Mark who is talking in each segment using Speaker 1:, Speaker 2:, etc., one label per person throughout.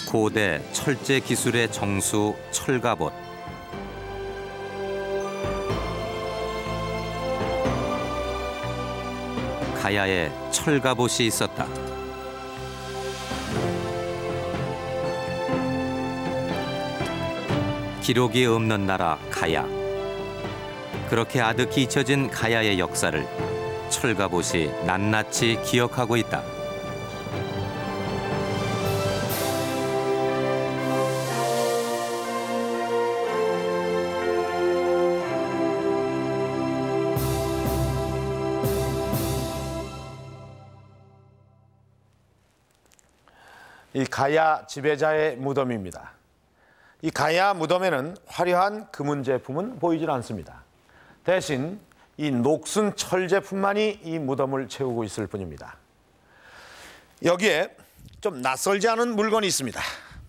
Speaker 1: 고대 철제 기술의 정수 철갑옷. 가야에 철갑옷이 있었다. 기록이 없는 나라 가야. 그렇게 아득히 잊혀진 가야의 역사를 철갑옷이 낱낱이 기억하고 있다.
Speaker 2: 이 가야 지배자의 무덤입니다. 이 가야 무덤에는 화려한 금은 제품은 보이질 않습니다. 대신 이 녹슨 철 제품만이 이 무덤을 채우고 있을 뿐입니다. 여기에 좀 낯설지 않은 물건이 있습니다.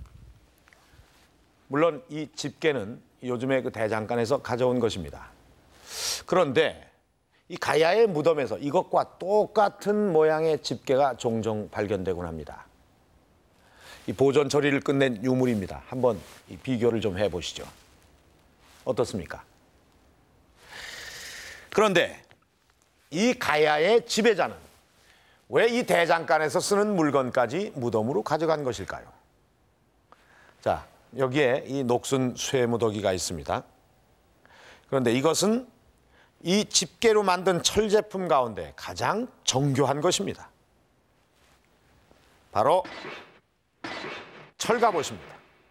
Speaker 2: 물론 이 집게는 요즘에 그 대장간에서 가져온 것입니다. 그런데 이 가야의 무덤에서 이것과 똑같은 모양의 집게가 종종 발견되곤 합니다. 이 보존 처리를 끝낸 유물입니다. 한번 이 비교를 좀 해보시죠. 어떻습니까? 그런데 이 가야의 지배자는 왜 이 대장간에서 쓰는 물건까지 무덤으로 가져간 것일까요? 자, 여기에 이 녹슨 쇠무더기가 있습니다. 그런데 이것은 이 집게로 만든 철 제품 가운데 가장 정교한 것입니다. 바로 철갑옷입니다.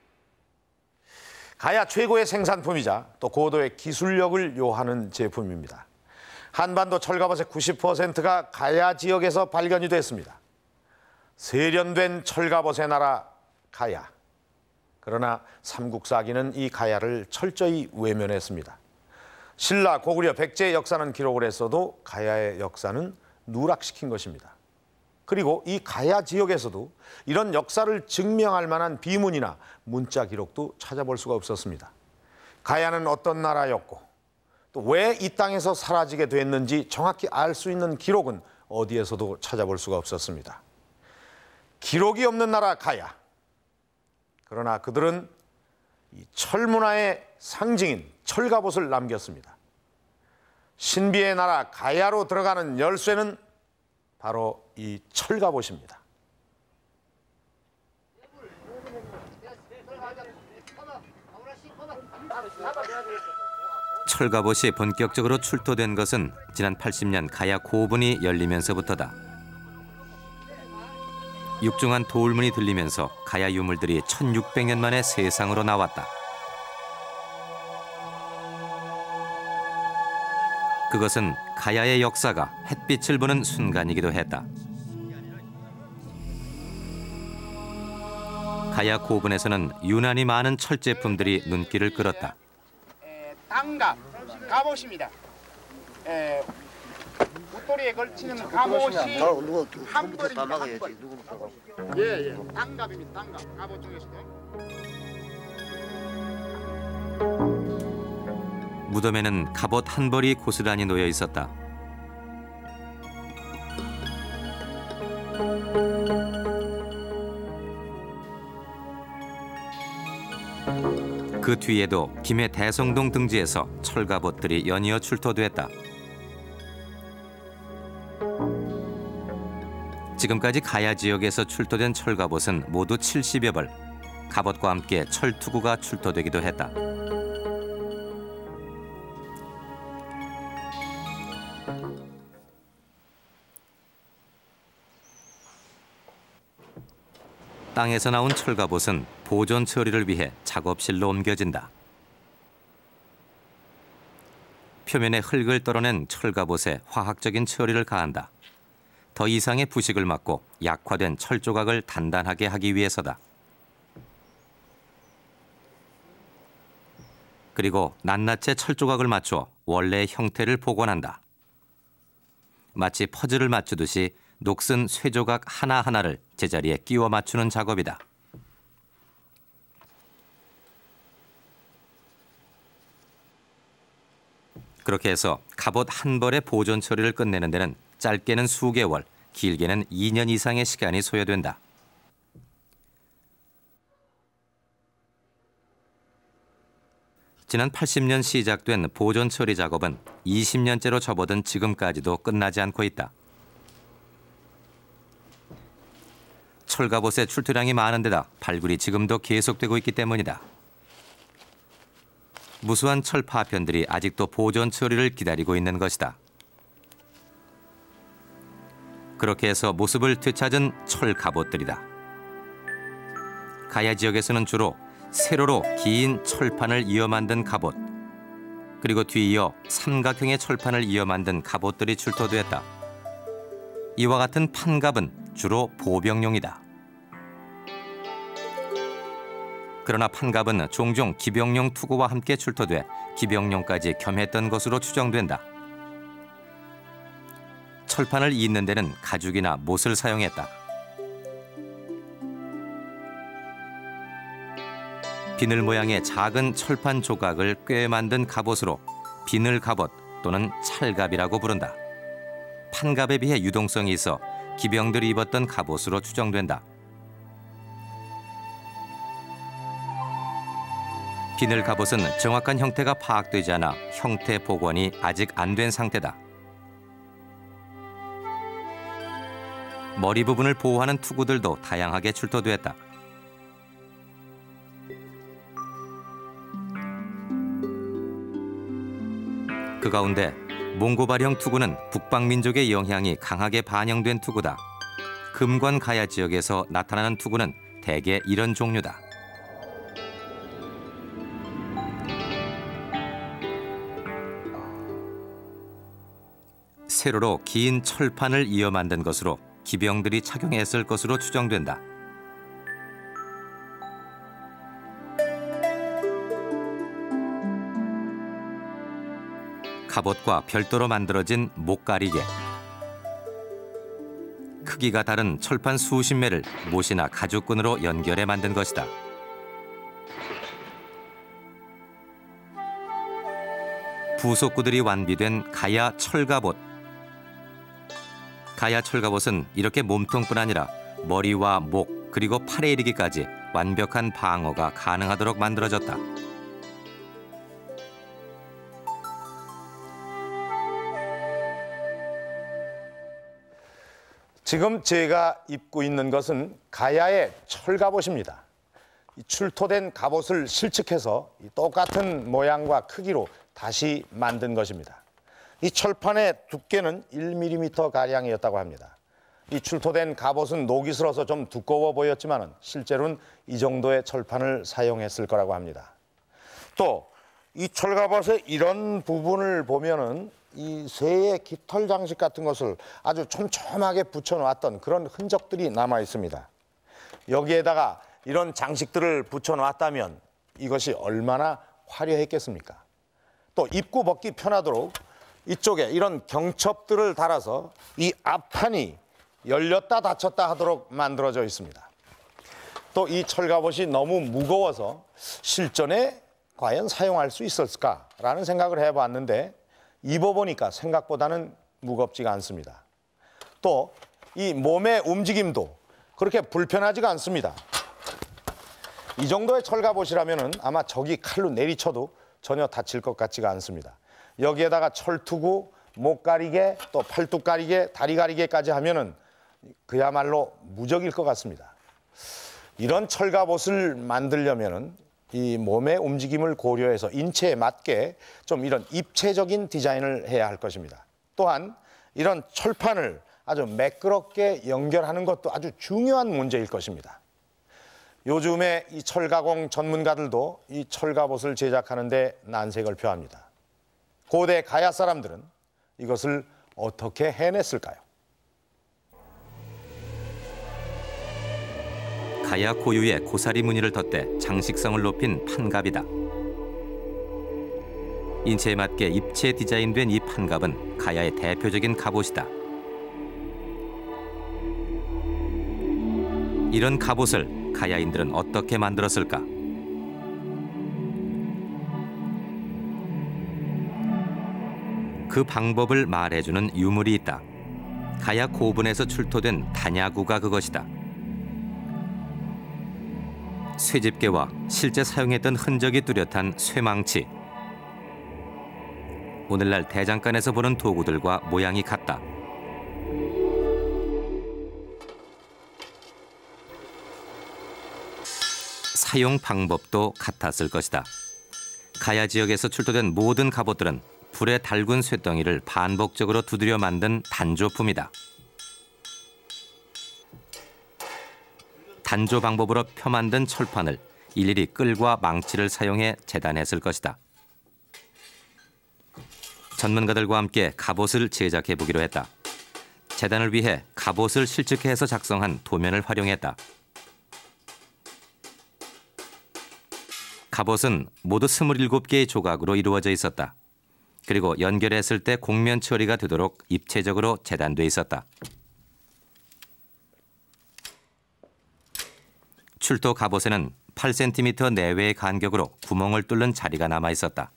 Speaker 2: 가야 최고의 생산품이자 또 고도의 기술력을 요하는 제품입니다. 한반도 철갑옷의 90%가 가야 지역에서 발견이 됐습니다. 세련된 철갑옷의 나라 가야. 그러나 삼국사기는 이 가야를 철저히 외면했습니다. 신라, 고구려, 백제의 역사는 기록을 했어도 가야의 역사는 누락시킨 것입니다. 그리고 이 가야 지역에서도 이런 역사를 증명할 만한 비문이나 문자 기록도 찾아볼 수가 없었습니다. 가야는 어떤 나라였고 또 왜 이 땅에서 사라지게 됐는지 정확히 알 수 있는 기록은 어디에서도 찾아볼 수가 없었습니다. 기록이 없는 나라 가야. 그러나 그들은 이 철문화의 상징인 철갑옷을 남겼습니다. 신비의 나라 가야로 들어가는 열쇠는 바로 이 철갑옷입니다.
Speaker 1: 철갑옷이 본격적으로 출토된 것은 지난 80년 가야 고분이 열리면서부터다. 육중한 도울문이 들리면서 가야 유물들이 1600년 만에 세상으로 나왔다. 그것은 가야의 역사가 햇빛을 보는 순간이기도 했다. 가야 고분에서는 유난히 많은 철 제품들이 눈길을 끌었다.
Speaker 3: 단갑, 갑옷입니다. 웃도리에 걸치는 갑옷이 한 벌입니다. 한 벌. 예. 단갑입니다. 단갑. 갑옷 중에서도.
Speaker 1: 무덤에는 갑옷 한 벌이 고스란히 놓여 있었다. 그 뒤에도 김해 대성동 등지에서 철갑옷들이 연이어 출토됐다. 지금까지 가야 지역에서 출토된 철갑옷은 모두 70여 벌. 갑옷과 함께 철투구가 출토되기도 했다. 땅에서 나온 철갑옷은 보존 처리를 위해 작업실로 옮겨진다. 표면에 흙을 떨어낸 철갑옷에 화학적인 처리를 가한다. 더 이상의 부식을 막고 약화된 철 조각을 단단하게 하기 위해서다. 그리고 낱낱이 철 조각을 맞춰 원래의 형태를 복원한다. 마치 퍼즐을 맞추듯이 녹슨 쇠조각 하나하나를 제자리에 끼워 맞추는 작업이다. 그렇게 해서 갑옷 한 벌의 보존 처리를 끝내는 데는 짧게는 수개월, 길게는 2년 이상의 시간이 소요된다. 지난 80년 시작된 보존 처리 작업은 20년째로 접어든 지금까지도 끝나지 않고 있다. 철갑옷의 출토량이 많은 데다 발굴이 지금도 계속되고 있기 때문이다. 무수한 철 파편들이 아직도 보존 처리를 기다리고 있는 것이다. 그렇게 해서 모습을 되찾은 철 갑옷들이다. 가야 지역에서는 주로 세로로 긴 철판을 이어 만든 갑옷, 그리고 뒤이어 삼각형의 철판을 이어 만든 갑옷들이 출토되었다. 이와 같은 판갑은 주로 보병용이다. 그러나 판갑은 종종 기병용 투구와 함께 출토돼 기병용까지 겸했던 것으로 추정된다. 철판을 잇는 데는 가죽이나 못을 사용했다. 비늘 모양의 작은 철판 조각을 꿰 만든 갑옷으로 비늘 갑옷 또는 찰갑이라고 부른다. 판갑에 비해 유동성이 있어 기병들이 입었던 갑옷으로 추정된다. 비늘 갑옷은 정확한 형태가 파악되지 않아 형태 복원이 아직 안 된 상태다. 머리 부분을 보호하는 투구들도 다양하게 출토됐다. 그 가운데 몽고발형 투구는 북방민족의 영향이 강하게 반영된 투구다. 금관 가야 지역에서 나타나는 투구는 대개 이런 종류다. 세로로 긴 철판을 이어 만든 것으로 기병들이 착용했을 것으로 추정된다. 갑옷과 별도로 만들어진 목가리개. 크기가 다른 철판 수십 매를 못이나 가죽끈으로 연결해 만든 것이다. 부속구들이 완비된 가야 철갑옷. 가야 철갑옷은 이렇게 몸통뿐 아니라 머리와 목 그리고 팔에 이르기까지 완벽한 방어가 가능하도록 만들어졌다.
Speaker 2: 지금 제가 입고 있는 것은 가야의 철갑옷입니다. 출토된 갑옷을 실측해서 똑같은 모양과 크기로 다시 만든 것입니다. 이 철판의 두께는 1mm 가량이었다고 합니다. 이 출토된 갑옷은 녹이 슬어서 좀 두꺼워 보였지만 실제로는 이 정도의 철판을 사용했을 거라고 합니다. 또 이 철갑옷의 이런 부분을 보면은 이 새의 깃털 장식 같은 것을 아주 촘촘하게 붙여놓았던 그런 흔적들이 남아 있습니다. 여기에다가 이런 장식들을 붙여놨다면 이것이 얼마나 화려했겠습니까? 또 입고 벗기 편하도록 이쪽에 이런 경첩들을 달아서 이 앞판이 열렸다 닫혔다 하도록 만들어져 있습니다. 또 이 철갑옷이 너무 무거워서 실전에 과연 사용할 수 있었을까라는 생각을 해봤는데 입어보니까 생각보다는 무겁지가 않습니다. 또 이 몸의 움직임도 그렇게 불편하지가 않습니다. 이 정도의 철갑옷이라면 아마 저기 칼로 내리쳐도 전혀 다칠 것 같지가 않습니다. 여기에다가 철투구, 목가리개, 또 팔뚝가리개, 다리가리개까지 하면은 그야말로 무적일 것 같습니다. 이런 철갑옷을 만들려면은 이 몸의 움직임을 고려해서 인체에 맞게 좀 이런 입체적인 디자인을 해야 할 것입니다. 또한 이런 철판을 아주 매끄럽게 연결하는 것도 아주 중요한 문제일 것입니다. 요즘에 이 철가공 전문가들도 이 철갑옷을 제작하는 데 난색을 표합니다. 고대 가야 사람들은 이것을 어떻게 해냈을까요?
Speaker 1: 가야 고유의 고사리 무늬를 덧대 장식성을 높인 판갑이다. 인체에 맞게 입체 디자인된 이 판갑은 가야의 대표적인 갑옷이다. 이런 갑옷을 가야인들은 어떻게 만들었을까? 그 방법을 말해주는 유물이 있다. 가야 고분에서 출토된 단야구가 그것이다. 쇠집게와 실제 사용했던 흔적이 뚜렷한 쇠망치, 오늘날 대장간에서 보는 도구들과 모양이 같다. 사용 방법도 같았을 것이다. 가야 지역에서 출토된 모든 갑옷들은 불에 달군 쇳덩이를 반복적으로 두드려 만든 단조품이다. 단조 방법으로 펴 만든 철판을 일일이 끌과 망치를 사용해 재단했을 것이다. 전문가들과 함께 갑옷을 제작해 보기로 했다. 재단을 위해 갑옷을 실측해서 작성한 도면을 활용했다. 갑옷은 모두 27개의 조각으로 이루어져 있었다. 그리고 연결했을 때 곡면 처리가 되도록 입체적으로 재단돼 있었다. 출토 갑옷에는 8cm 내외의 간격으로 구멍을 뚫는 자리가 남아 있었다.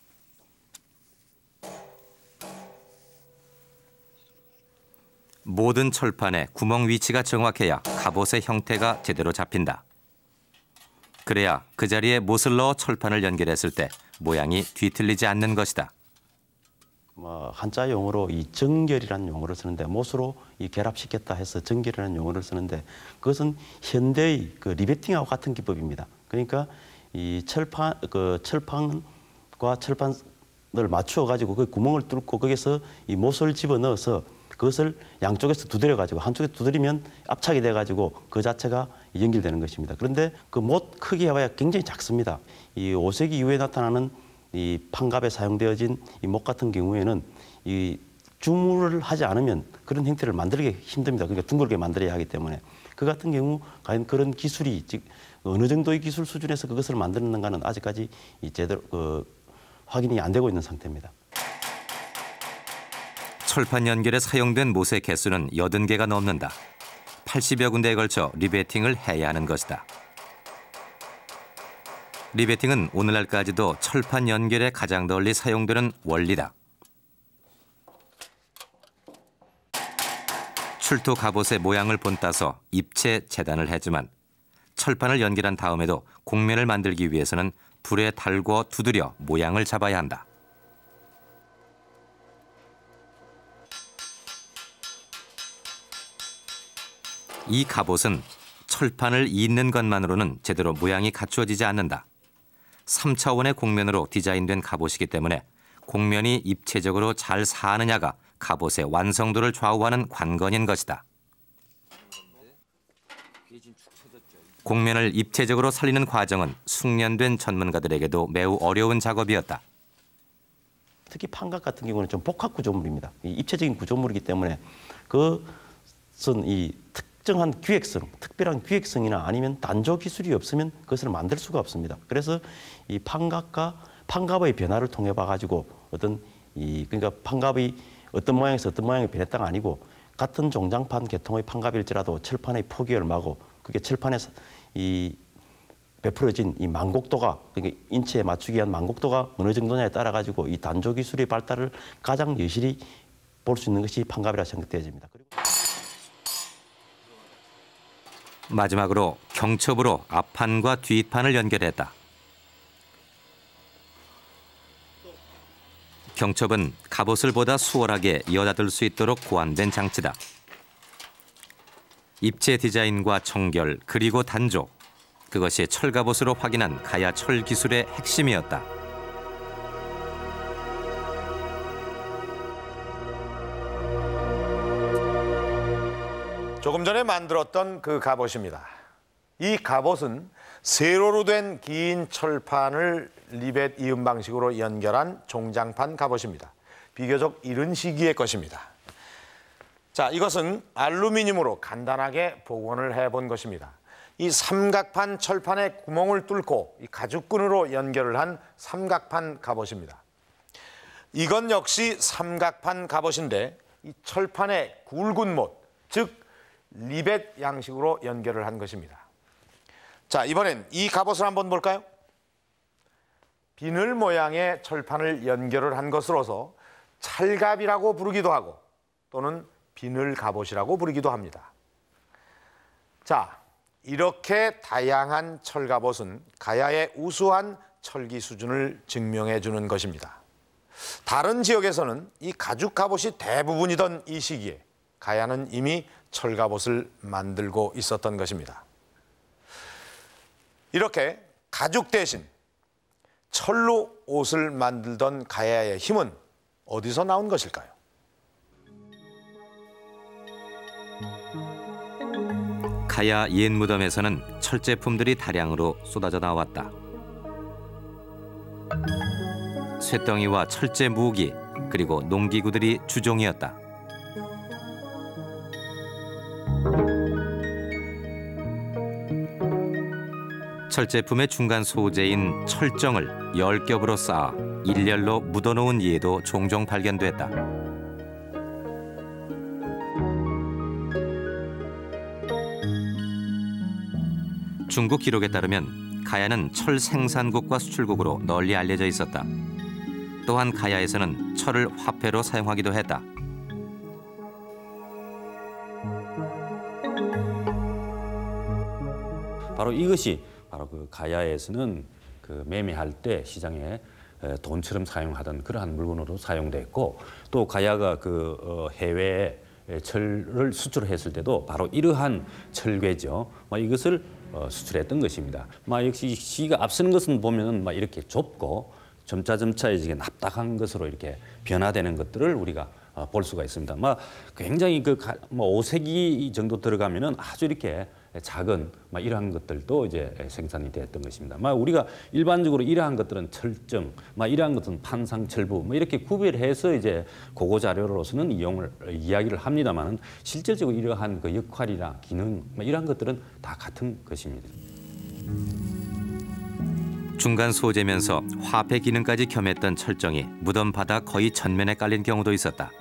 Speaker 1: 모든 철판에 구멍 위치가 정확해야 갑옷의 형태가 제대로 잡힌다. 그래야 그 자리에 못을 넣어 철판을 연결했을 때 모양이 뒤틀리지 않는 것이다.
Speaker 4: 한자 용어로 이 정결이라는 용어를 쓰는데 못으로 이 결합시켰다 해서 정결이라는 용어를 쓰는데 그것은 현대의 그 리베팅하고 같은 기법입니다. 그러니까 이 철판과 철판을 맞추어 가지고 그 구멍을 뚫고 거기서 이 못을 집어 넣어서 그것을 양쪽에서 두드려 가지고 한쪽에 두드리면 압착이 돼 가지고 그 자체가 연결되는 것입니다. 그런데 그 못 크기가 굉장히 작습니다. 이 5세기 이후에 나타나는 이 판갑에 사용되어진 이 못 같은 경우에는 이 주물을 하지 않으면 그런 형태를 만들기 힘듭니다. 그러니까 둥글게 만들어야 하기 때문에 그 같은 경우 과연 그런 기술이 즉 어느 정도의 기술 수준에서 그것을 만드는가는 아직까지 제대로 확인이 안 되고 있는 상태입니다.
Speaker 1: 철판 연결에 사용된 못의 개수는 80개가 넘는다. 80여 군데에 걸쳐 리베팅을 해야 하는 것이다. 리베팅은 오늘날까지도 철판 연결에 가장 널리 사용되는 원리다. 출토 갑옷의 모양을 본따서 입체 재단을 했지만 철판을 연결한 다음에도 곡면을 만들기 위해서는 불에 달궈 두드려 모양을 잡아야 한다. 이 갑옷은 철판을 잇는 것만으로는 제대로 모양이 갖추어지지 않는다. 3차원의 곡면으로 디자인된 갑옷이기 때문에 곡면이 입체적으로 잘 사느냐가 갑옷의 완성도를 좌우하는 관건인 것이다. 곡면을 입체적으로 살리는 과정은 숙련된 전문가들에게도 매우 어려운 작업이었다.
Speaker 4: 특히 판각 같은 경우는 좀 복합 구조물입니다. 입체적인 구조물이기 때문에 그것은 이 특정한 기획성, 특별한 기획성이나 아니면 단조 기술이 없으면 그것을 만들 수가 없습니다. 그래서 이 판갑의 변화를 통해 봐가지고 그러니까 판갑이 어떤 모양에서 어떤 모양이 변했다가 아니고 같은 종장판 계통의 판갑일지라도 철판의 폭이 얼마고 그게 철판에서 베풀어진 이 만곡도가 그러니까 인체에 맞추기 위한 만곡도가 어느 정도냐에 따라 가지고 이 단조 기술의 발달을 가장 여실히 볼 수 있는 것이 판갑이라 생각되어집니다.
Speaker 1: 마지막으로 경첩으로 앞판과 뒷판을 연결했다. 경첩은 갑옷을 보다 수월하게 이어닫을 수 있도록 고안된 장치다. 입체 디자인과 청결 그리고 단조, 그것이 철갑옷으로 확인한 가야 철 기술의 핵심이었다.
Speaker 2: 조금 전에 만들었던 그 갑옷입니다. 이 갑옷은 세로로 된 긴 철판을 리벳 이음 방식으로 연결한 종장판 갑옷입니다. 비교적 이른 시기의 것입니다. 자, 이것은 알루미늄으로 간단하게 복원을 해본 것입니다. 이 삼각판 철판에 구멍을 뚫고 이 가죽끈으로 연결을 한 삼각판 갑옷입니다. 이건 역시 삼각판 갑옷인데 이 철판에 굵은 못, 즉 리벳 양식으로 연결을 한 것입니다. 자, 이번엔 이 갑옷을 한번 볼까요? 비늘 모양의 철판을 연결을 한 것으로서 찰갑이라고 부르기도 하고 또는 비늘 갑옷이라고 부르기도 합니다. 자, 이렇게 다양한 철갑옷은 가야의 우수한 철기 수준을 증명해 주는 것입니다. 다른 지역에서는 이 가죽 갑옷이 대부분이던 이 시기에 가야는 이미 철갑옷을 만들고 있었던 것입니다. 이렇게 가죽 대신 철로 옷을 만들던 가야의 힘은 어디서 나온 것일까요?
Speaker 1: 가야 옛 무덤에서는 철 제품들이 다량으로 쏟아져 나왔다. 쇳덩이와 철제 무기 그리고 농기구들이 주종이었다. 철제품의 중간 소재인 철정을 10겹으로 쌓아 일렬로 묻어놓은 예도 종종 발견됐다. 중국 기록에 따르면 가야는 철 생산국과 수출국으로 널리 알려져 있었다. 또한 가야에서는 철을 화폐로 사용하기도 했다.
Speaker 5: 바로 이것이 바로 그 가야에서는 그 매매할 때 시장에 돈처럼 사용하던 그러한 물건으로 사용됐고, 또 가야가 그 해외에 철을 수출했을 때도 바로 이러한 철괴죠. 이것을 수출했던 것입니다. 역시 시기가 앞서는 것은 보면은 이렇게 좁고 점차 이제 납작한 것으로 이렇게 변화되는 것들을 우리가 볼 수가 있습니다. 굉장히 그 5세기 정도 들어가면은 아주 이렇게 작은 이러한 것들도 이제 생산이 되었던 것입니다. 우리가 일반적으로 이러한 것들은 철정, 이러한 것은 판상철부 이렇게 구별해서 이제 고고 자료로서는 이야기를 합니다만은 실질적으로 이러한 그 역할이나 기능 이러한 것들은 다 같은 것입니다.
Speaker 1: 중간 소재면서 화폐 기능까지 겸했던 철정이 무덤 바닥 거의 전면에 깔린 경우도 있었다.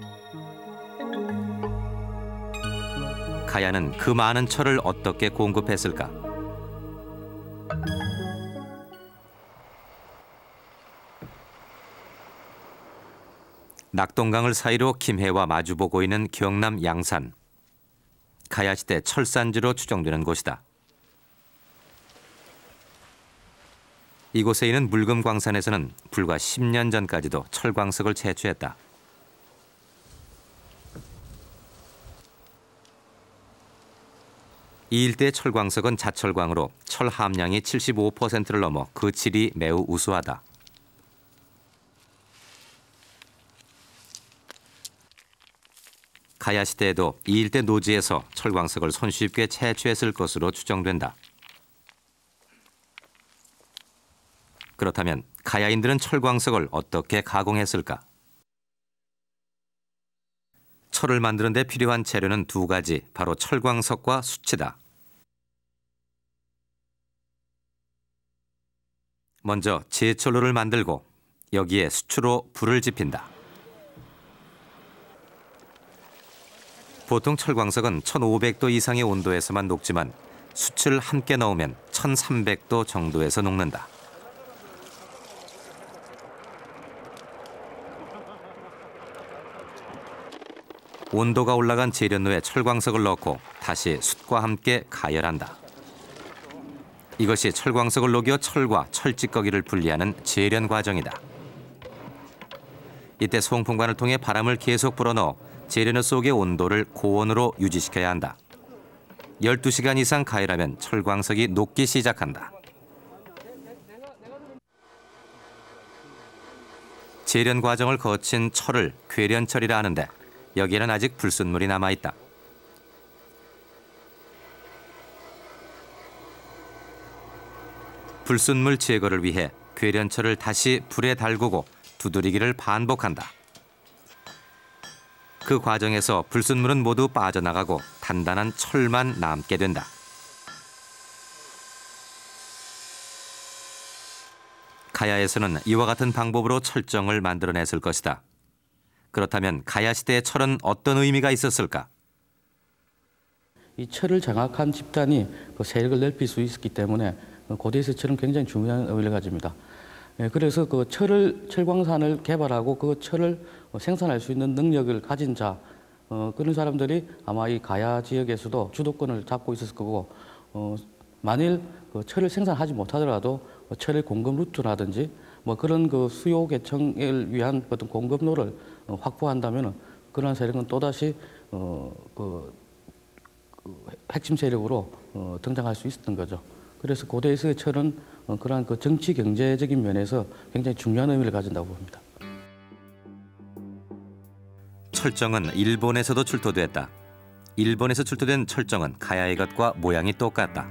Speaker 1: 가야는 그 많은 철을 어떻게 공급했을까? 낙동강을 사이로 김해와 마주보고 있는 경남 양산. 가야시대 철산지로 추정되는 곳이다. 이곳에 있는 물금광산에서는 불과 10년 전까지도 철광석을 채취했다. 이 일대의 철광석은 자철광으로 철 함량이 75%를 넘어 그 질이 매우 우수하다. 가야 시대에도 이 일대 노지에서 철광석을 손쉽게 채취했을 것으로 추정된다. 그렇다면 가야인들은 철광석을 어떻게 가공했을까? 철을 만드는 데 필요한 재료는 두 가지, 바로 철광석과 수치다. 먼저 제철로를 만들고 여기에 수추로 불을 지핀다. 보통 철광석은 1500도 이상의 온도에서만 녹지만 수치를 함께 넣으면 1300도 정도에서 녹는다. 온도가 올라간 재련로에 철광석을 넣고 다시 숯과 함께 가열한다. 이것이 철광석을 녹여 철과 철찌꺼기를 분리하는 재련 과정이다. 이때 송풍관을 통해 바람을 계속 불어넣어 재련로 속의 온도를 고온으로 유지시켜야 한다. 12시간 이상 가열하면 철광석이 녹기 시작한다. 재련 과정을 거친 철을 괴련철이라 하는데 여기에는 아직 불순물이 남아있다. 불순물 제거를 위해 괴련철을 다시 불에 달구고 두드리기를 반복한다. 그 과정에서 불순물은 모두 빠져나가고 단단한 철만 남게 된다. 가야에서는 이와 같은 방법으로 철정을 만들어냈을 것이다. 그렇다면 가야 시대의 철은 어떤 의미가 있었을까?
Speaker 6: 이 철을 장악한 집단이 그 세력을 넓힐 수 있었기 때문에 고대에서 철은 굉장히 중요한 의미를 가집니다. 그래서 그 철광산을 개발하고 그 철을 생산할 수 있는 능력을 가진 자, 그런 사람들이 아마 이 가야 지역에서도 주도권을 잡고 있었을 거고, 만일 그 철을 생산하지 못하더라도 철의 공급 루트라든지 뭐 그런 그 수요 개척을 위한 어떤 공급로를 확보한다면 그러한 세력은 또다시 핵심 세력으로 등장할 수 있었던 거죠. 그래서 고대에서의 철은 그러한 그 정치 경제적인 면에서 굉장히 중요한 의미를 가진다고 봅니다.
Speaker 1: 철정은 일본에서도 출토됐다. 일본에서 출토된 철정은 가야의 것과 모양이 똑같다.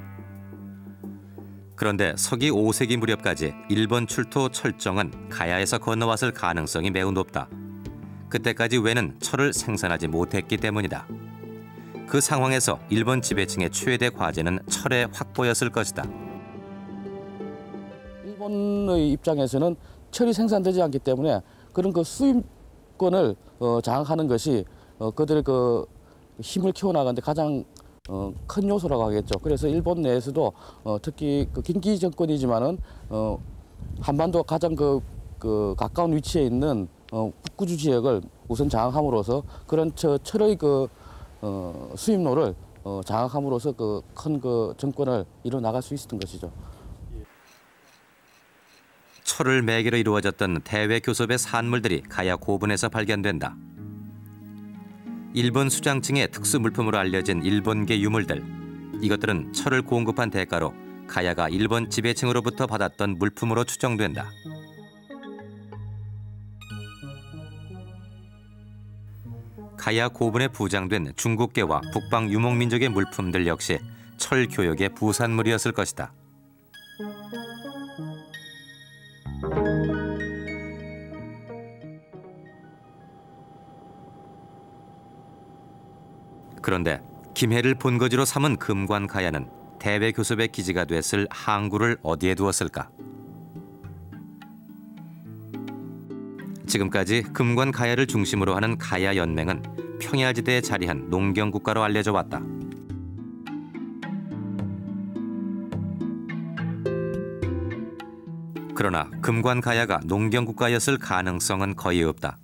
Speaker 1: 그런데 서기 5세기 무렵까지 일본 출토 철정은 가야에서 건너왔을 가능성이 매우 높다. 그때까지 왜는 철을 생산하지 못했기 때문이다. 그 상황에서 일본 지배층의 최대 과제는 철의 확보였을 것이다.
Speaker 6: 일본의 입장에서는 철이 생산되지 않기 때문에 그런 그 수입권을 장악하는 것이 그들의 그 힘을 키워나가는데 가장 큰 요소라고 하겠죠. 그래서 일본 내에서도 특히 그 긴기 정권이지만은 한반도 가장 그 가까운 위치에 있는 북구주 지역을 우선 장악함으로써 그런 철의 그 수입로를 장악함으로써 그 큰 그 정권을 이뤄 나갈 수 있었던 것이죠.
Speaker 1: 철을 매개로 이루어졌던 대외 교섭의 산물들이 가야 고분에서 발견된다. 일본 수장층의 특수 물품으로 알려진 일본계 유물들. 이것들은 철을 공급한 대가로 가야가 일본 지배층으로부터 받았던 물품으로 추정된다. 가야 고분에 부장된 중국계와 북방 유목민족의 물품들 역시 철 교역의 부산물이었을 것이다. 그런데 김해를 본거지로 삼은 금관 가야는 대외 교섭의 기지가 됐을 항구를 어디에 두었을까? 지금까지 금관 가야를 중심으로 하는 가야 연맹은 평야지대에 자리한 농경국가로 알려져 왔다. 그러나 금관 가야가 농경국가였을 가능성은 거의 없다.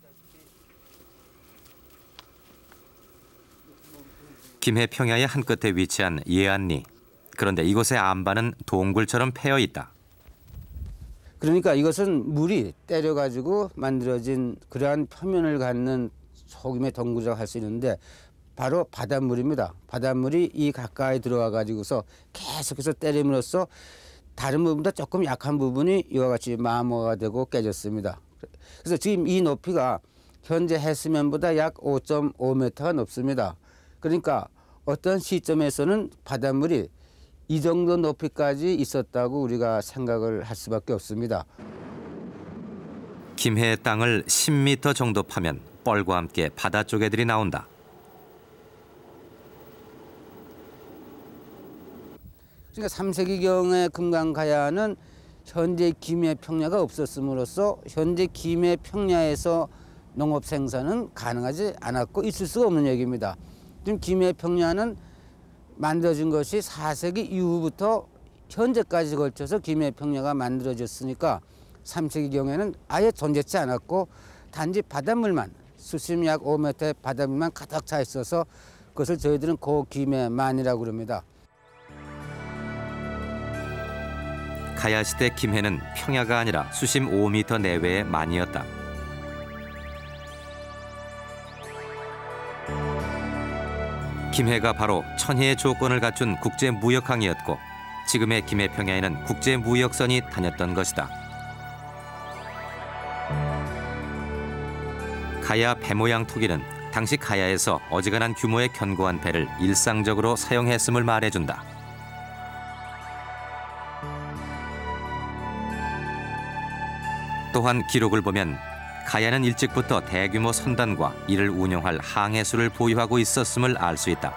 Speaker 1: 김해 평야의 한끝에 위치한 예안리. 그런데 이곳의 안반은 동굴처럼 패여 있다.
Speaker 7: 그러니까 이것은 물이 때려가지고 만들어진 그러한 표면을 갖는 소금의 동굴이라고 할 수 있는데 바로 바닷물입니다. 바닷물이 이 가까이 들어와 가지고서 계속해서 때림으로써 다른 부분보다 조금 약한 부분이 이와 같이 마모가 되고 깨졌습니다. 그래서 지금 이 높이가 현재 해수면보다 약 5.5m가 높습니다. 그러니까 어떤 시점에서는 바닷물이 이 정도 높이까지 있었다고 우리가 생각을 할 수밖에 없습니다.
Speaker 1: 김해의 땅을 10m 정도 파면 뻘과 함께 바다 조개들이 나온다.
Speaker 7: 그러니까 3세기경의 금강가야는 현재 김해 평야가 없었음으로써 현재 김해 평야에서 농업 생산은 가능하지 않았고 있을 수가 없는 얘기입니다. 지금 김해 평야는 만들어진 것이 4세기 이후부터 현재까지 걸쳐서 김해 평야가 만들어졌으니까 3세기경에는 아예 존재치 않았고 단지 바닷물만 수심 약 5m의 바닷물만 가득 차 있어서 그것을 저희들은 고김해만이라고 그럽니다.
Speaker 1: 가야시대 김해는 평야가 아니라 수심 5m 내외의 만이었다. 김해가 바로 천혜의 조건을 갖춘 국제무역항이었고 지금의 김해 평야에는 국제무역선이 다녔던 것이다. 가야 배 모양 토기는 당시 가야에서 어지간한 규모의 견고한 배를 일상적으로 사용했음을 말해준다. 또한 기록을 보면 가야는 일찍부터 대규모 선단과 이를 운영할 항해수를 보유하고 있었음을 알 수 있다.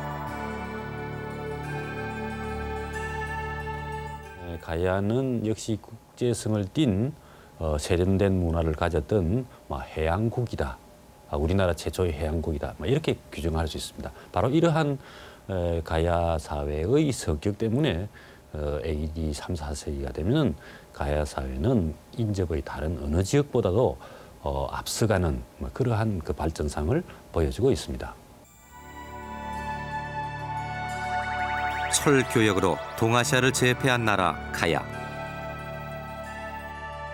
Speaker 5: 가야는 역시 국제성을 띤 세련된 문화를 가졌던 해양국이다. 우리나라 최초의 해양국이다. 이렇게 규정할 수 있습니다. 바로 이러한 가야 사회의 성격 때문에 AD 3, 4세기가 되면 가야 사회는 인접의 다른 어느 지역보다도 앞서가는 그러한 그 발전상을 보여주고 있습니다.
Speaker 1: 철 교역으로 동아시아를 제패한 나라 가야.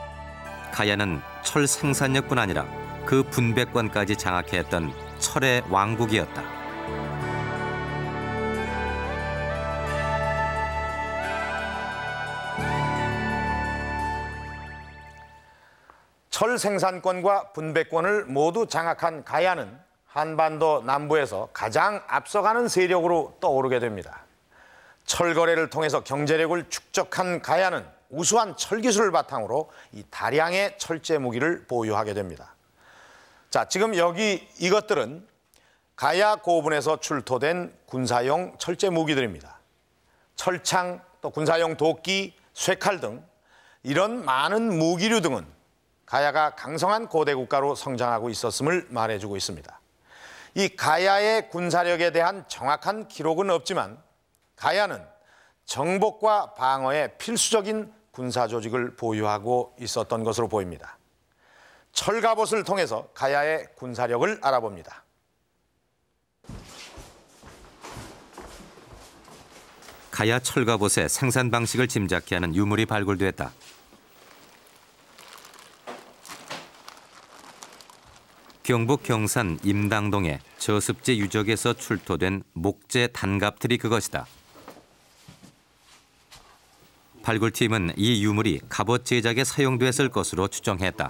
Speaker 1: 가야는 철 생산력뿐 아니라 그 분배권까지 장악했던 철의 왕국이었다.
Speaker 2: 철 생산권과 분배권을 모두 장악한 가야는 한반도 남부에서 가장 앞서가는 세력으로 떠오르게 됩니다. 철 거래를 통해서 경제력을 축적한 가야는 우수한 철 기술을 바탕으로 이 다량의 철제 무기를 보유하게 됩니다. 자, 지금 여기 이것들은 가야 고분에서 출토된 군사용 철제 무기들입니다. 철창, 또 군사용 도끼, 쇠칼 등 이런 많은 무기류 등은 가야가 강성한 고대 국가로 성장하고 있었음을 말해주고 있습니다. 이 가야의 군사력에 대한 정확한 기록은 없지만 가야는 정복과 방어에 필수적인 군사 조직을 보유하고 있었던 것으로 보입니다. 철갑옷을 통해서 가야의 군사력을 알아봅니다.
Speaker 1: 가야 철갑옷의 생산 방식을 짐작케 하는 유물이 발굴됐다. 경북 경산 임당동의 저습지 유적에서 출토된 목재 단갑틀이 그것이다. 발굴팀은 이 유물이 갑옷 제작에 사용됐을 것으로 추정했다.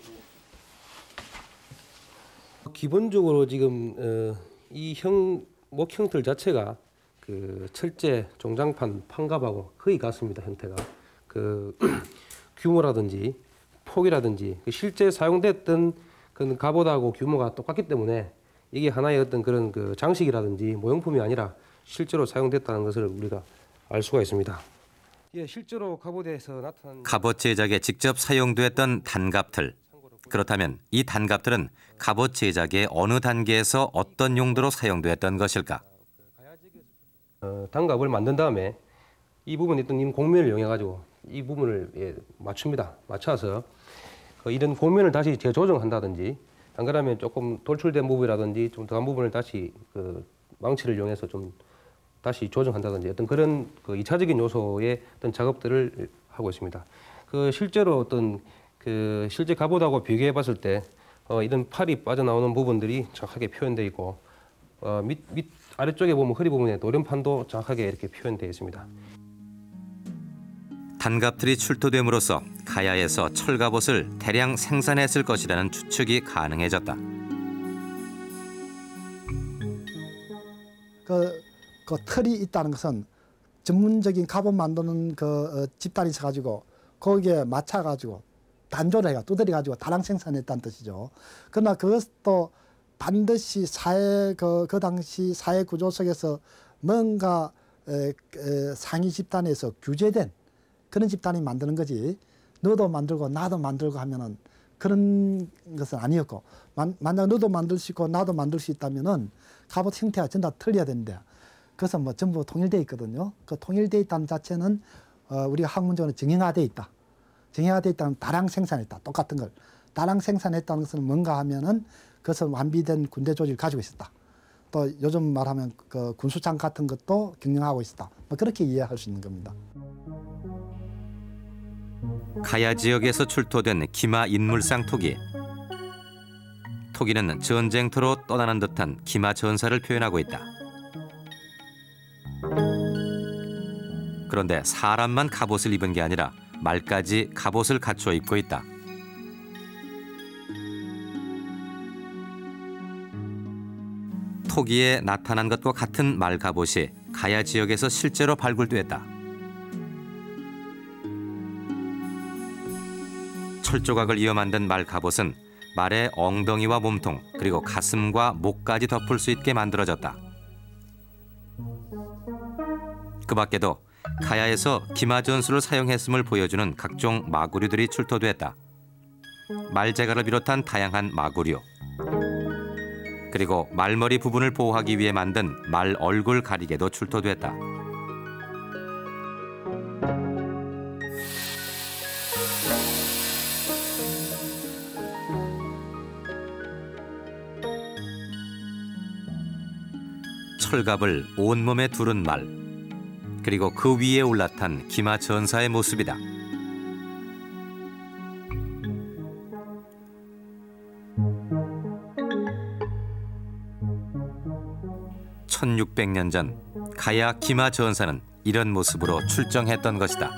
Speaker 8: 기본적으로 지금 이 목형틀 자체가 그 철제 종장판 판갑하고 거의 같습니다. 형태가 그 규모라든지 폭이라든지 실제 사용됐던 그 갑옷하고 규모가 똑같기 때문에 이게 하나의 어떤 그런 그 장식이라든지 모형품이 아니라 실제로 사용됐다는 것을 우리가 알 수가 있습니다. 예, 실제로 갑옷에서 나타난
Speaker 1: 갑옷 제작에 직접 사용됐던 단갑틀. 그렇다면 이 단갑틀은 갑옷 제작의 어느 단계에서 어떤 용도로 사용됐던 것일까?
Speaker 8: 단갑을 만든 다음에 이 부분에 있던 이 곡면을 이용해 가지고 이 부분을 맞춥니다. 맞춰서 이런 곡면을 다시 재조정한다든지 안 그러면 조금 돌출된 부분이라든지 좀 더한 부분을 다시 그 망치를 이용해서 좀 다시 조정한다든지 어떤 그런 그 2차적인 요소의 어떤 작업들을 하고 있습니다. 그 실제로 어떤 그 실제 갑옷하고 비교해 봤을 때 이런 팔이 빠져나오는 부분들이 정확하게 표현되어 있고 밑 아래쪽에 보면 허리 부분에 노련판도 정확하게 이렇게 표현되어 있습니다.
Speaker 1: 단갑틀이 출토됨으로써 가야에서 철갑옷을 대량 생산했을 것이라는 추측이 가능해졌다.
Speaker 9: 그 틀이 있다는 것은 전문적인 갑옷 만드는 그 집단이 있어가지고 거기에 맞춰가지고 단조를 해가 두드려가지고 다량 생산했다는 뜻이죠. 그러나 그것도 반드시 그 당시 사회 구조 속에서 뭔가 상위 집단에서 규제된 그런 집단이 만드는 거지. 너도 만들고 나도 만들고 하면은 그런 것은 아니었고, 만약 너도 만들 수 있고 나도 만들 수 있다면은 갑옷 형태가 전부 다 틀려야 되는데, 그것은 뭐 전부 통일되어 있거든요. 그 통일되어 있다는 자체는 우리가 학문적으로 정형화되어 있다. 정형화되어 있다는 다량 생산했다. 똑같은 걸 다량 생산했다는 것은 뭔가 하면은 그것은 완비된 군대 조직을 가지고 있었다. 또 요즘 말하면 그 군수장 같은 것도 경영하고 있었다. 뭐 그렇게 이해할 수 있는 겁니다.
Speaker 1: 가야 지역에서 출토된 기마 인물상 토기. 토기는 전쟁터로 떠나는 듯한 기마 전사를 표현하고 있다. 그런데 사람만 갑옷을 입은 게 아니라 말까지 갑옷을 갖춰 입고 있다. 토기에 나타난 것과 같은 말 갑옷이 가야 지역에서 실제로 발굴됐다. 철조각을 이어 만든 말 갑옷은 말의 엉덩이와 몸통 그리고 가슴과 목까지 덮을 수 있게 만들어졌다. 그 밖에도 가야에서 기마 전술을 사용했음을 보여주는 각종 마구류들이 출토됐다. 말제가를 비롯한 다양한 마구류, 그리고 말머리 부분을 보호하기 위해 만든 말 얼굴 가리개도 출토됐다. 철갑을 온몸에 두른 말, 그리고 그 위에 올라탄 기마 전사의 모습이다. 1600년 전 가야 기마 전사는 이런 모습으로 출정했던 것이다.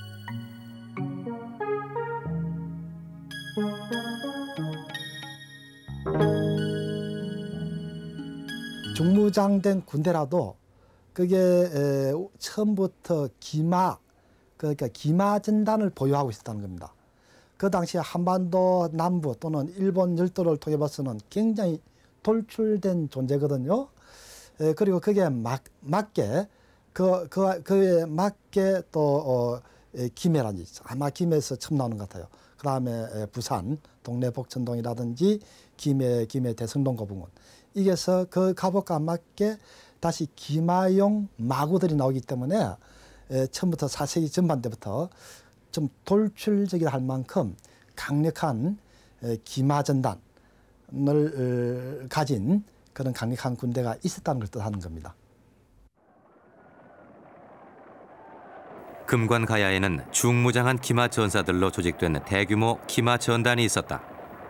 Speaker 9: 중무장된 군대라도 그게 처음부터 기마, 그러니까 기마 전단을 보유하고 있었다는 겁니다. 그 당시에 한반도 남부 또는 일본 열도를 통해 봐서는 굉장히 돌출된 존재거든요. 그리고 그게 맞게 그에 맞게 또 김해라든지 아마 김해에서 처음 나오는 것 같아요. 그 다음에 부산 동래 복천동이라든지 김해 대성동 거북문, 이게서 그 갑옷과 맞게 다시 기마용 마구들이 나오기 때문에 처음부터 4세기 전반 때부터 좀 돌출적이라 할 만큼 강력한 기마전단을 가진 그런 강력한 군대가 있었다는 걸 뜻하는 겁니다.
Speaker 1: 금관가야에는 중무장한 기마 전사들로 조직된 대규모 기마 전단이 있었다.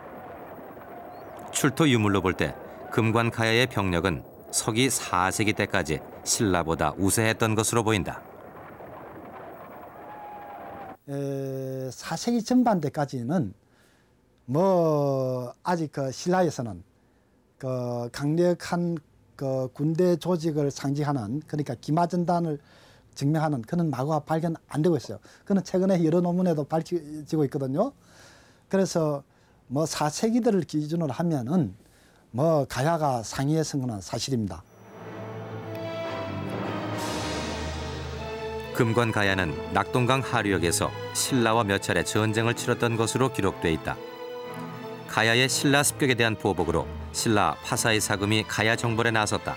Speaker 1: 출토 유물로 볼 때 금관가야의 병력은 서기 4세기 때까지 신라보다 우세했던 것으로 보인다.
Speaker 9: 4세기 전반 때까지는 아직 신라에서는 강력한 군대 조직을 상징하는, 그러니까 기마전단을 증명하는 그런 마구가 발견 안 되고 있어요. 그는 최근에 여러 논문에도 밝혀지고 있거든요. 그래서 4세기들을 기준으로 하면은 가야가 상위에 선 건 사실입니다.
Speaker 1: 금관가야는 낙동강 하류역에서 신라와 몇 차례 전쟁을 치렀던 것으로 기록돼 있다. 가야의 신라 습격에 대한 보복으로 신라 파사의 사금이 가야 정벌에 나섰다.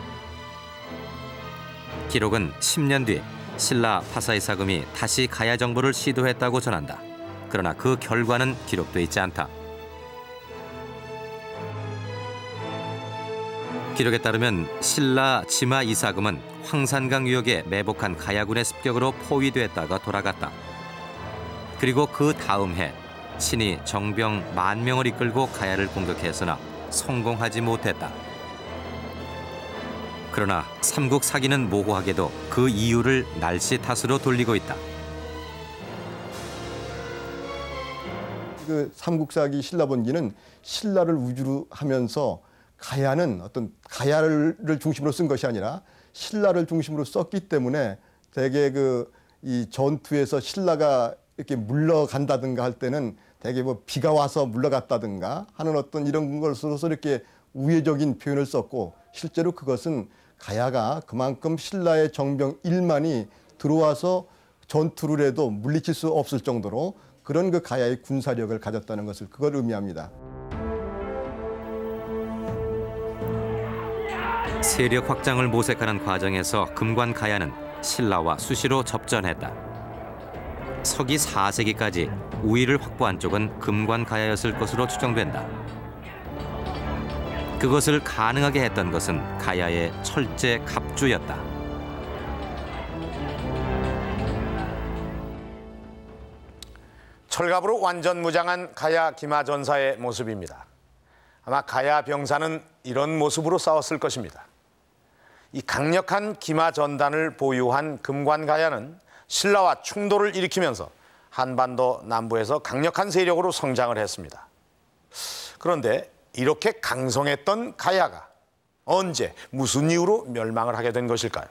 Speaker 1: 기록은 10년 뒤 신라 파사의 사금이 다시 가야 정벌을 시도했다고 전한다. 그러나 그 결과는 기록돼 있지 않다. 기록에 따르면 신라 지마 이사금은 황산강 유역에 매복한 가야군의 습격으로 포위됐다가 돌아갔다. 그리고 그 다음 해 신이 정병 10,000명을 이끌고 가야를 공격했으나 성공하지 못했다. 그러나 삼국 사기는 모호하게도 그 이유를 날씨 탓으로 돌리고 있다.
Speaker 10: 그 삼국사기 신라본기는 신라를 위주로 하면서 가야는 어떤 가야를 중심으로 쓴 것이 아니라 신라를 중심으로 썼기 때문에 대개 이 전투에서 신라가 이렇게 물러간다든가 할 때는 대개 비가 와서 물러갔다든가 하는 어떤 이런 것으로서 이렇게 우회적인 표현을 썼고, 실제로 그것은 가야가 그만큼 신라의 정병 1만이 들어와서 전투를 해도 물리칠 수 없을 정도로 그런 그 가야의 군사력을 가졌다는 것을 그걸 의미합니다.
Speaker 1: 세력 확장을 모색하는 과정에서 금관가야는 신라와 수시로 접전했다. 서기 4세기까지 우위를 확보한 쪽은 금관가야였을 것으로 추정된다. 그것을 가능하게 했던 것은 가야의 철제 갑주였다.
Speaker 2: 철갑으로 완전 무장한 가야 기마 전사의 모습입니다. 아마 가야 병사는 이런 모습으로 싸웠을 것입니다. 이 강력한 기마 전단을 보유한 금관가야는 신라와 충돌을 일으키면서 한반도 남부에서 강력한 세력으로 성장을 했습니다. 그런데 이렇게 강성했던 가야가 언제 무슨 이유로 멸망을 하게 된 것일까요?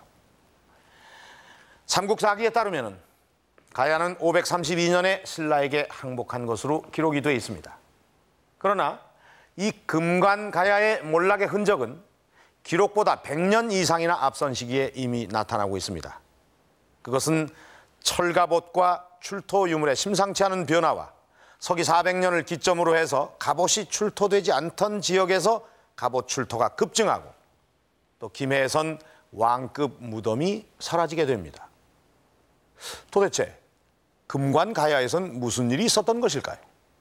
Speaker 2: 삼국사기에 따르면 가야는 532년에 신라에게 항복한 것으로 기록이 되어 있습니다. 그러나 이 금관가야의 몰락의 흔적은 기록보다 100년 이상이나 앞선 시기에 이미 나타나고 있습니다. 그것은 철갑옷과 출토 유물의 심상치 않은 변화와 서기 400년을 기점으로 해서 갑옷이 출토되지 않던 지역에서 갑옷 출토가 급증하고 또 김해에선 왕급 무덤이 사라지게 됩니다. 도대체 금관가야에선 무슨 일이 있었던 것일까요?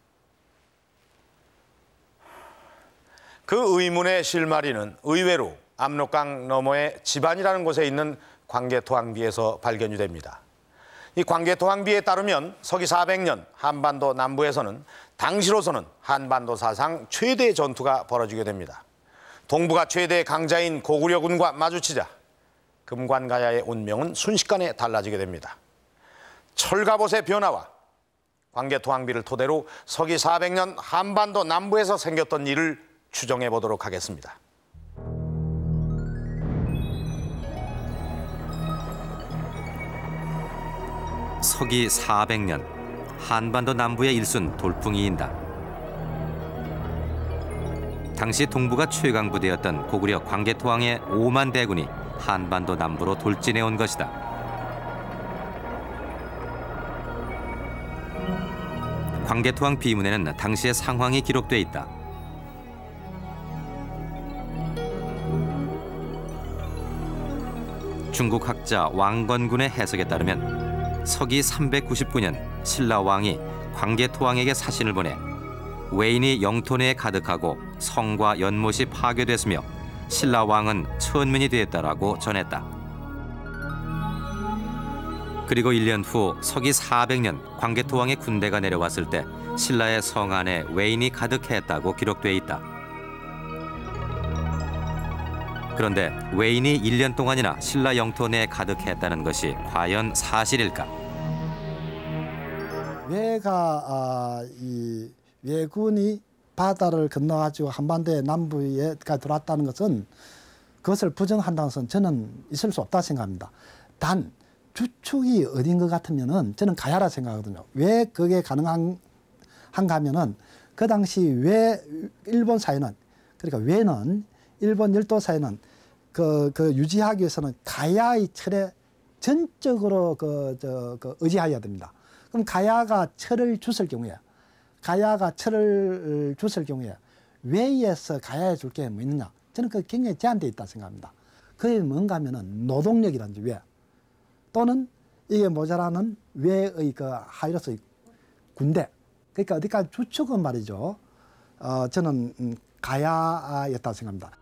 Speaker 2: 그 의문의 실마리는 의외로 압록강 너머의 지반이라는 곳에 있는 광개토항비에서 발견이 됩니다. 이 광개토항비에 따르면 서기 400년 한반도 남부에서는 당시로서는 한반도 사상 최대의 전투가 벌어지게 됩니다. 동부가 최대 강자인 고구려군과 마주치자 금관가야의 운명은 순식간에 달라지게 됩니다. 철갑옷의 변화와 광개토항비를 토대로 서기 400년 한반도 남부에서 생겼던 일을 추정해 보도록 하겠습니다.
Speaker 1: 서기 400년 한반도 남부의 일순 돌풍이인다. 당시 동부가 최강 부대였던 고구려 광개토항의 5만 대군이 한반도 남부로 돌진해 온 것이다. 광개토항 비문에는 당시의 상황이 기록돼 있다. 중국 학자 왕건군의 해석에 따르면 서기 399년 신라 왕이 광개토항에게 사신을 보내 외인이 영토 내에 가득하고 성과 연못이 파괴됐으며 신라 왕은 천민이 되었다라고 전했다. 그리고 1년 후 서기 400년 광개토왕의 군대가 내려왔을 때 신라의 성 안에 외인이 가득했다고 기록돼 있다. 그런데 외인이 1년 동안이나 신라 영토 내에 가득했다는 것이 과연 사실일까?
Speaker 9: 이 왜군이 바다를 건너가지고 한반도의 남부에까지 들어왔다는 것은 그것을 부정한다는 것은 저는 있을 수 없다 생각합니다. 단 주축이 어딘 것 같으면은 저는 가야라 생각하거든요. 왜 그게 가능한가 하면은 그 당시 왜 일본 사회는 그러니까 왜는 일본 열도 사회는 그 유지하기 위해서는 가야의 철에 전적으로 의지해야 됩니다. 그럼 가야가 철을 줬을 경우에 왜에서 가야에 줄 게 뭐 있느냐? 저는 그 굉장히 제한되어 있다 생각합니다. 그게 뭔가 하면은 노동력이란지 왜 또는 이게 모자라는 왜의 그 하이로스 군대. 그러니까 어디까지 주축은 말이죠. 저는 가야였다고 생각합니다.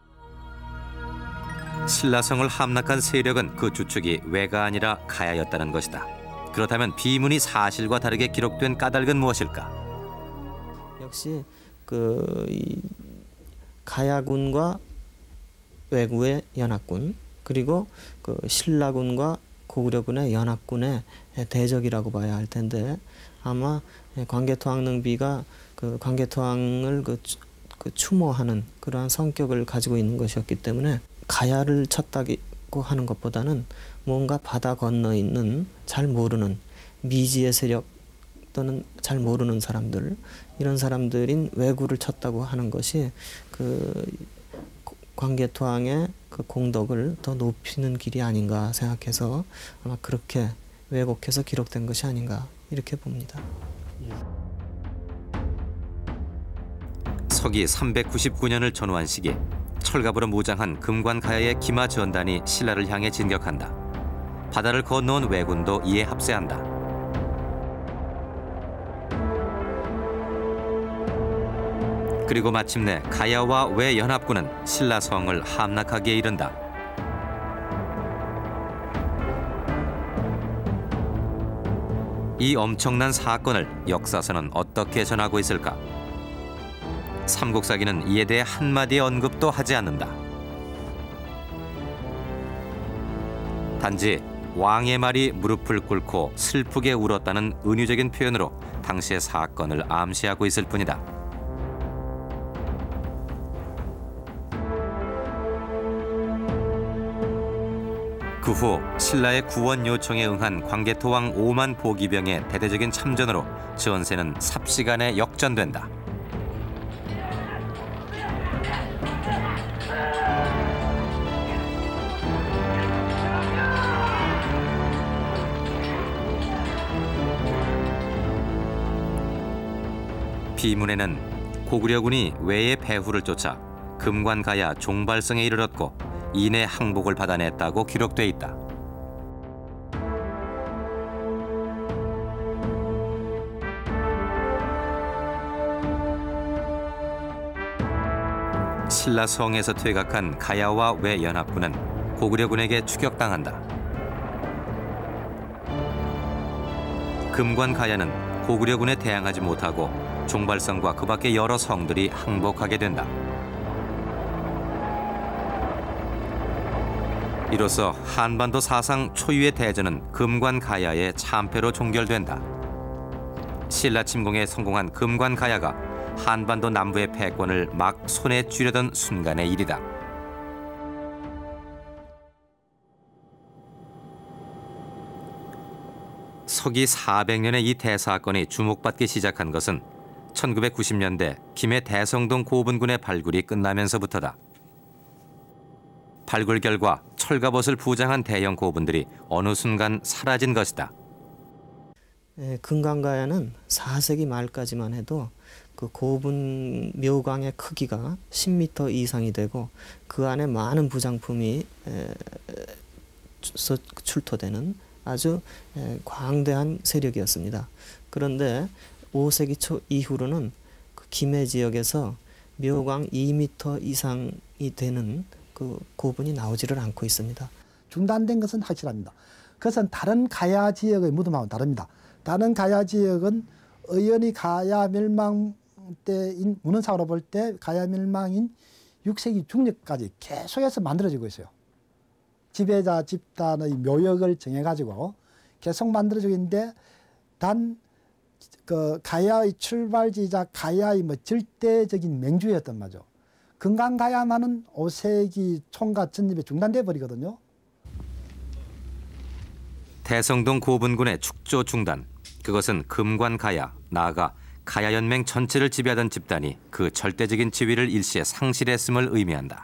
Speaker 1: 신라성을 함락한 세력은 그 주축이 왜가 아니라 가야였다는 것이다. 그렇다면 비문이 사실과 다르게 기록된 까닭은 무엇일까?
Speaker 11: 역시 이 가야군과 왜구의 연합군 그리고 그 신라군과 고구려군의 연합군의 대적이라고 봐야 할 텐데 아마 광개토항능비가 그 광개토항을 그 추모하는 그러한 성격을 가지고 있는 것이었기 때문에 가야를 쳤다고 하는 것보다는 뭔가 바다 건너 있는 잘 모르는 미지의 세력 또는 잘 모르는 사람들 이런 사람들인 왜구를 쳤다고 하는 것이 그 광개토항의 그 공덕을 더 높이는 길이 아닌가 생각해서 아마 그렇게 왜곡해서 기록된 것이 아닌가 이렇게 봅니다.
Speaker 1: 서기 399년을 전후한 시기 철갑으로 무장한 금관가야의 기마 전단이 신라를 향해 진격한다. 바다를 건너온 왜군도 이에 합세한다. 그리고 마침내 가야와 왜연합군은 신라성을 함락하기에 이른다. 이 엄청난 사건을 역사서는 어떻게 전하고 있을까? 삼국사기는 이에 대해 한마디의 언급도 하지 않는다. 단지 왕의 말이 무릎을 꿇고 슬프게 울었다는 은유적인 표현으로 당시의 사건을 암시하고 있을 뿐이다. 그 후 신라의 구원 요청에 응한 광개토왕 5만 보기병의 대대적인 참전으로 전세는 삽시간에 역전된다. 비문에는 고구려군이 왜의 배후를 쫓아 금관가야 종발성에 이르렀고 이내 항복을 받아냈다고 기록돼 있다. 신라성에서 퇴각한 가야와 왜 연합군은 고구려군에게 추격당한다. 금관가야는 고구려군에 대항하지 못하고 종발성과 그 밖의 여러 성들이 항복하게 된다. 이로써 한반도 사상 초유의 대전은 금관가야의 참패로 종결된다. 신라 침공에 성공한 금관가야가 한반도 남부의 패권을 막 손에 쥐려던 순간의 일이다. 서기 400년의 이 대사건이 주목받기 시작한 것은 1990년대 김해 대성동 고분군의 발굴이 끝나면서부터다. 발굴 결과 철갑옷을 부장한 대형 고분들이 어느 순간 사라진 것이다.
Speaker 11: 금관가야는 4세기 말까지만 해도 그 고분 묘광의 크기가 10m 이상이 되고 그 안에 많은 부장품이 출토되는 아주 광대한 세력이었습니다. 그런데 5세기 초 이후로는 그 김해 지역에서 묘광 2m 이상이 되는 그 고분이 나오지를 않고 있습니다.
Speaker 9: 중단된 것은 확실합니다. 그것은 다른 가야 지역의 무덤하고는 다릅니다. 다른 가야 지역은 의연히 가야 멸망 때인 문헌상으로 볼 때 가야 멸망인 6세기 중葉까지 계속해서 만들어지고 있어요. 지배자 집단의 묘역을 정해가지고 계속 만들어지고 있는데 단 그 가야의 출발지자 가야의 뭐 절대적인 맹주였단 말이죠. 금관가야만은 5세기 총과 전입에 중단돼 버리거든요.
Speaker 1: 대성동 고분군의 축조 중단. 그것은 금관가야, 나아가 가야연맹 전체를 지배하던 집단이 그 절대적인 지위를 일시에 상실했음을 의미한다.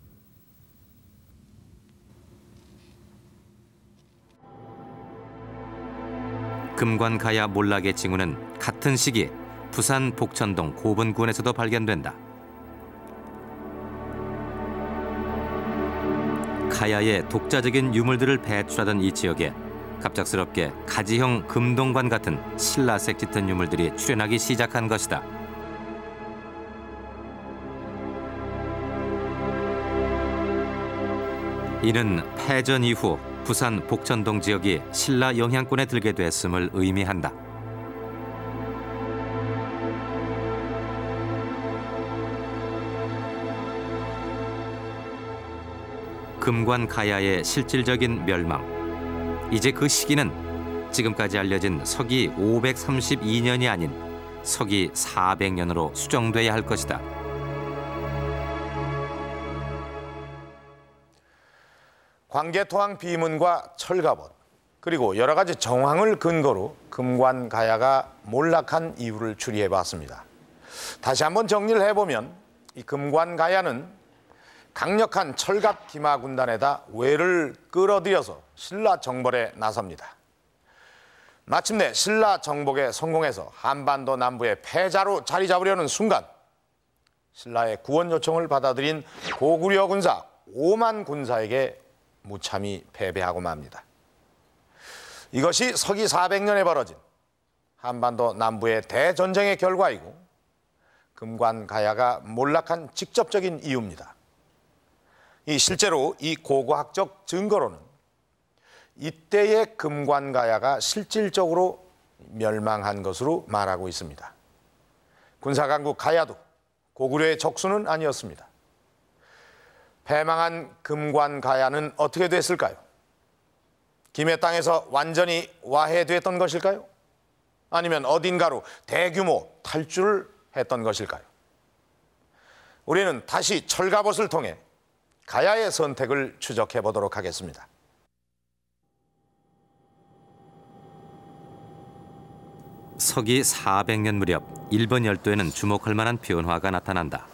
Speaker 1: 금관가야 몰락의 징후는 같은 시기에 부산 복천동 고분군에서도 발견된다. 가야의 독자적인 유물들을 배출하던 이 지역에 갑작스럽게 가지형 금동관 같은 신라색 짙은 유물들이 출현하기 시작한 것이다. 이는 패전 이후 부산 복천동 지역이 신라 영향권에 들게 됐음을 의미한다. 금관가야의 실질적인 멸망. 이제 그 시기는 지금까지 알려진 서기 532년이 아닌 서기 400년으로 수정돼야 할 것이다.
Speaker 2: 광개토항 비문과 철갑옷 그리고 여러 가지 정황을 근거로 금관가야가 몰락한 이유를 추리해 봤습니다. 다시 한번 정리를 해보면 이 금관가야는 강력한 철갑 기마 군단에다 외를 끌어들여서 신라 정벌에 나섭니다. 마침내 신라 정복에 성공해서 한반도 남부의 패자로 자리 잡으려는 순간 신라의 구원 요청을 받아들인 고구려 군사 5만 군사에게 무참히 패배하고 맙니다. 이것이 서기 400년에 벌어진 한반도 남부의 대전쟁의 결과이고 금관가야가 몰락한 직접적인 이유입니다. 실제로 이 고고학적 증거로는 이때의 금관가야가 실질적으로 멸망한 것으로 말하고 있습니다. 군사강국 가야도 고구려의 적수는 아니었습니다. 패망한 금관가야는 어떻게 됐을까요? 김해 땅에서 완전히 와해됐던 것일까요? 아니면 어딘가로 대규모 탈주를 했던 것일까요? 우리는 다시 철갑옷을 통해 가야의 선택을 추적해 보도록 하겠습니다.
Speaker 1: 서기 400년 무렵 일본 열도에는 주목할 만한 변화가 나타난다.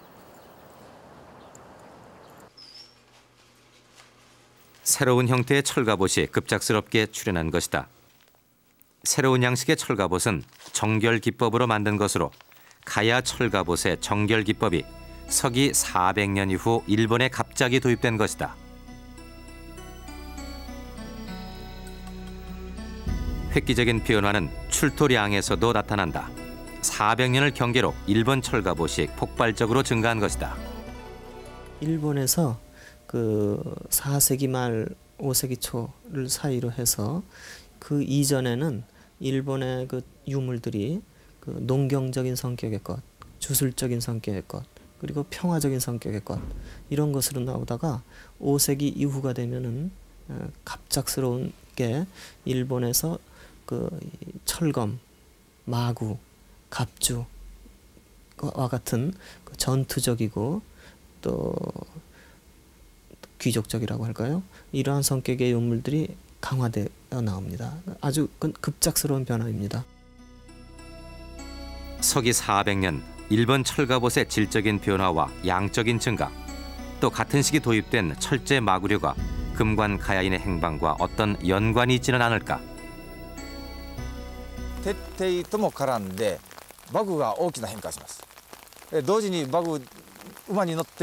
Speaker 1: 새로운 형태의 철갑옷이 급작스럽게 출현한 것이다. 새로운 양식의 철갑옷은 정결 기법으로 만든 것으로 가야 철갑옷의 정결 기법이 서기 400년 이후 일본에 갑자기 도입된 것이다. 획기적인 변화는 출토량에서도 나타난다. 400년을 경계로 일본 철갑옷이 폭발적으로 증가한 것이다.
Speaker 11: 일본에서 그 4세기 말 5세기 초를 사이로 해서 그 이전에는 일본의 그 유물들이 그 농경적인 성격의 것, 주술적인 성격의 것, 그리고 평화적인 성격의 것 이런 것으로 나오다가 5세기 이후가 되면은 갑작스러운 게 일본에서 그 철검, 마구, 갑주와 같은 그 전투적이고 또 귀족적이라고 할까요? 이러한 성격의 인물들이 강화되어 나옵니다. 아주 급작스러운 변화입니다.
Speaker 1: 서기 400년 일본 철갑옷의 질적인 변화와 양적인 증가, 또 같은 시기 도입된 철제 마구류가 금관 가야인의 행방과 어떤 연관이 있지는 않을까?
Speaker 12: 鉄蹄とも絡んで馬具が大きな変化をします。同時に馬具馬に乗って、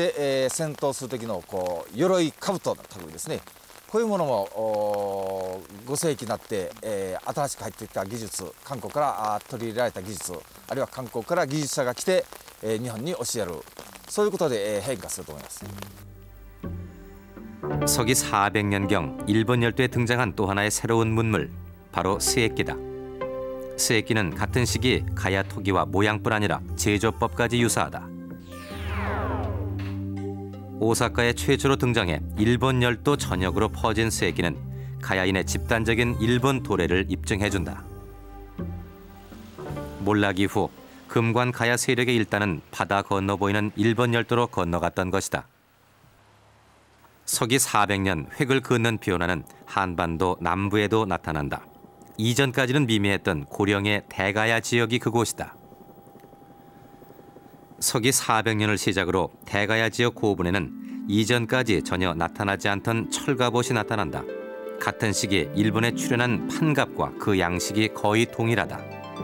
Speaker 12: 戦闘する時のこう鎧兜の類ですね。こういうものも5世紀になって、新しく入ってきた技術、韓国から取り入れられた技術、あるいは韓国から技術者が来て、日本に教える、そういうことで、変化すると思います。
Speaker 1: 서기 400년경 일본 열도에 등장한 또 하나의 새로운 문물, 바로 스에끼다. 스에끼는 같은 시기 가야 토기와 모양뿐 아니라 제조법까지 유사하다. 오사카에 최초로 등장해 일본 열도 전역으로 퍼진 스에끼는 가야인의 집단적인 일본 도래를 입증해준다. 몰락 이후 금관 가야 세력의 일단은 바다 건너 보이는 일본 열도로 건너갔던 것이다. 서기 400년 획을 긋는 변화는 한반도 남부에도 나타난다. 이전까지는 미미했던 고령의 대가야 지역이 그곳이다. 서기 400년을 시작으로 대가야 지역 고분에는 이전까지 전혀 나타나지 않던 철갑옷이 나타난다. 같은 시기 일본에 출현한 판갑과 그 양식이 거의 동일하다.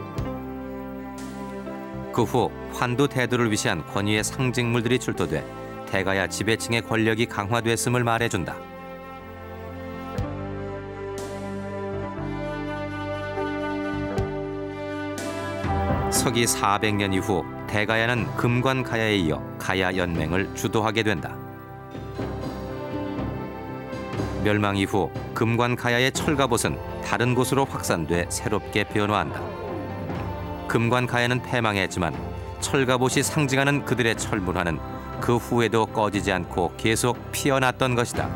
Speaker 1: 그 후 환도 태도를 위시한 권위의 상징물들이 출토돼 대가야 지배층의 권력이 강화됐음을 말해준다. 서기 400년 이후 대가야는 금관 가야에 이어 가야 연맹을 주도하게 된다. 멸망 이후 금관 가야의 철갑옷은 다른 곳으로 확산돼 새롭게 변화한다. 금관 가야는 패망했지만 철갑옷이 상징하는 그들의 철문화는 그 후에도 꺼지지 않고 계속 피어났던 것이다.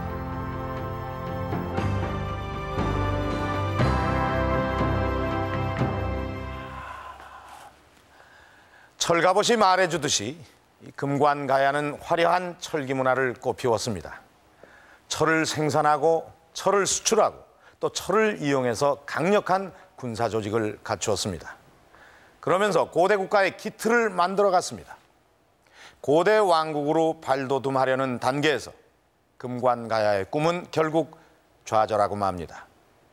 Speaker 2: 철갑옷이 말해주듯이 금관 가야는 화려한 철기 문화를 꽃피웠습니다. 철을 생산하고 철을 수출하고 또 철을 이용해서 강력한 군사 조직을 갖추었습니다. 그러면서 고대 국가의 기틀을 만들어갔습니다. 고대 왕국으로 발돋움하려는 단계에서 금관 가야의 꿈은 결국 좌절하고 맙니다.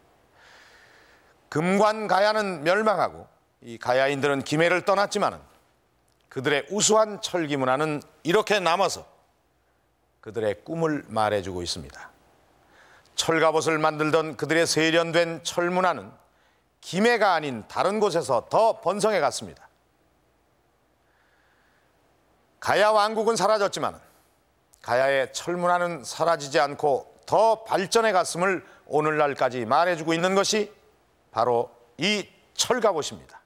Speaker 2: 금관 가야는 멸망하고 이 가야인들은 김해를 떠났지만은 그들의 우수한 철기 문화는 이렇게 남아서 그들의 꿈을 말해주고 있습니다. 철갑옷을 만들던 그들의 세련된 철 문화는 김해가 아닌 다른 곳에서 더 번성해 갔습니다. 가야 왕국은 사라졌지만 가야의 철 문화는 사라지지 않고 더 발전해 갔음을 오늘날까지 말해주고 있는 것이 바로 이 철갑옷입니다.